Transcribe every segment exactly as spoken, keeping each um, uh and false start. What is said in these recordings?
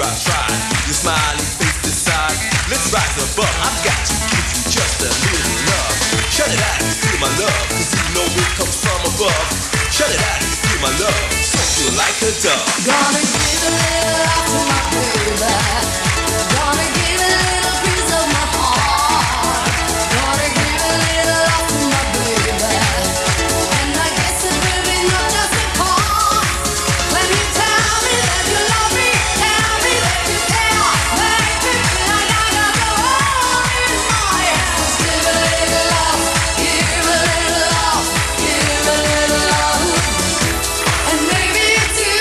I tried. Your smiling face decide. Let's rise above. I've got to give you just a little love. Shut it out and feel my love, cause you know it comes from above. Shut it out and feel my love, so feel like a dove. Gonna give a little love to my baby. Gonna give a little piece of my heart. Gonna give a little love to my baby. And I guess it will be not just a part. When you tell me that you love me, tell me that you care, make me feel like I got the world in my hands. Give a little love, give a little love, give a little love. And maybe it's you.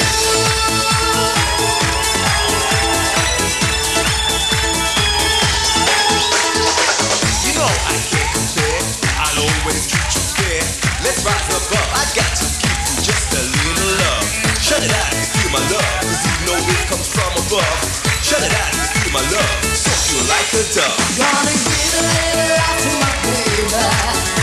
You know I can't compare. I'll always treat you fair. Let's rise above. I got to give you just a little love. Shut it out and feel my love, cause you know it comes from above. Shut it out and feel my love, so feel like a dove. Gonna give a little love to my baby.